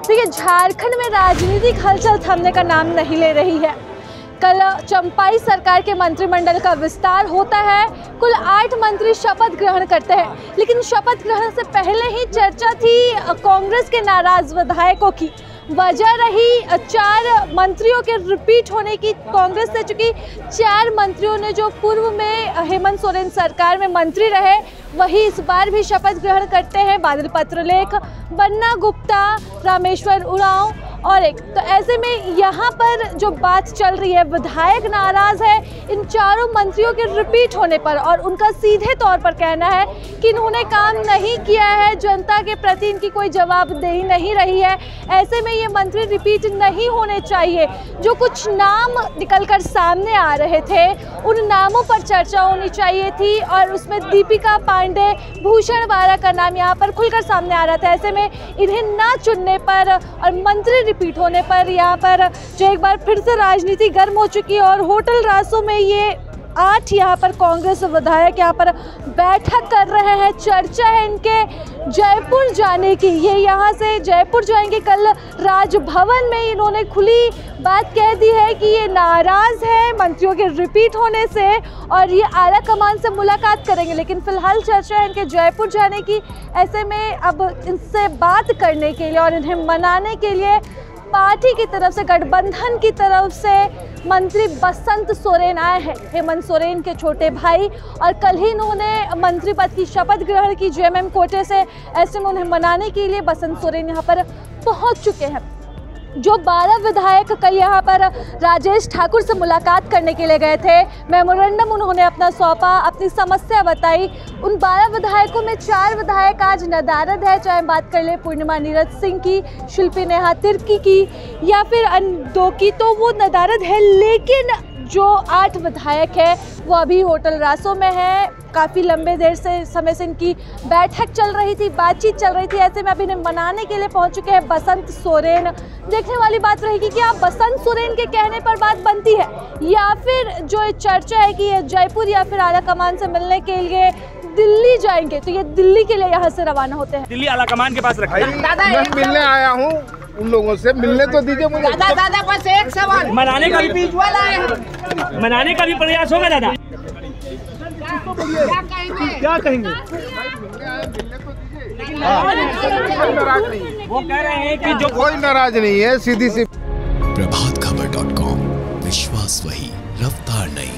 देखिए, झारखंड में राजनीतिक हलचल थमने का नाम नहीं ले रही है। कल चंपाई सरकार के मंत्रिमंडल का विस्तार होता है। कुल 8 मंत्री शपथ ग्रहण करते हैं, लेकिन शपथ ग्रहण से पहले ही चर्चा थी कांग्रेस के नाराज विधायकों की। वजह रही 4 मंत्रियों के रिपीट होने की। कांग्रेस से चूंकि 4 मंत्रियों ने जो पूर्व में हेमंत सोरेन सरकार में मंत्री रहे, वही इस बार भी शपथ ग्रहण करते हैं। बादल पत्रलेख, बन्ना गुप्ता, रामेश्वर उरांव और एक। तो ऐसे में यहाँ पर जो बात चल रही है, विधायक नाराज है इन 4 मंत्रियों के रिपीट होने पर, और उनका सीधे तौर पर कहना है कि इन्होंने काम नहीं किया है, जनता के प्रति इनकी कोई जवाबदेही नहीं रही है। ऐसे में ये मंत्री रिपीट नहीं होने चाहिए। जो कुछ नाम निकलकर सामने आ रहे थे, उन नामों पर चर्चा होनी चाहिए थी, और उसमें दीपिका पांडे, भूषण वारा का नाम यहाँ पर खुलकर सामने आ रहा था। ऐसे में इन्हें ना चुनने पर और मंत्री रिपीट होने पर यहाँ पर जो एक बार फिर से राजनीति गर्म हो चुकी है, और होटल रासों में ये 8 यहाँ पर कांग्रेस विधायक यहाँ पर बैठक कर रहे हैं। चर्चा है इनके जयपुर जाने की। ये यहाँ से जयपुर जाएंगे। कल राजभवन में इन्होंने खुली बात कह दी है कि ये नाराज़ है मंत्रियों के रिपीट होने से, और ये आला कमान से मुलाकात करेंगे। लेकिन फिलहाल चर्चा है इनके जयपुर जाने की। ऐसे में अब इनसे बात करने के लिए और इन्हें मनाने के लिए पार्टी की तरफ से, गठबंधन की तरफ से मंत्री बसंत सोरेन आए हैं, हेमंत सोरेन के छोटे भाई, और कल ही इन्होंने मंत्री पद की शपथ ग्रहण की जेएमएम कोटे से। ऐसे में उन्हें मनाने के लिए बसंत सोरेन यहाँ पर पहुँच चुके हैं। जो 12 विधायक कल यहाँ पर राजेश ठाकुर से मुलाकात करने के लिए गए थे, मेमोरेंडम उन्होंने अपना सौंपा, अपनी समस्या बताई। उन 12 विधायकों में 4 विधायक आज नदारद है, चाहे बात कर ले पूर्णिमा नीरज सिंह की, शिल्पी नेहा तिर्की की या फिर दो की, तो वो नदारद है। लेकिन जो 8 विधायक है वो अभी होटल रासों में है। काफ़ी लंबे देर से समय से इनकी बैठक चल रही थी, बातचीत चल रही थी। ऐसे में अभी इन्हें मनाने के लिए पहुंच चुके हैं बसंत सोरेन। देखने वाली बात रहेगी कि आप बसंत सोरेन के कहने पर बात बनती है, या फिर जो चर्चा है कि ये जयपुर या फिर आला कमान से मिलने के लिए दिल्ली जाएंगे, तो ये दिल्ली के लिए यहाँ से रवाना होते हैं। दिल्ली आला कमान के पास रखा है। मैं मिलने आया हूँ उन लोगों से, मिलने तो दीजिए मुझे। दादा बस एक सवाल, मनाने का भी प्रयास होगा दादा। क्या कहेंगे? वो कह रहे हैं कि जो कोई नाराज नहीं है, सीधी सी। प्रभातखबर.com, विश्वास वही, रफ्तार नहीं।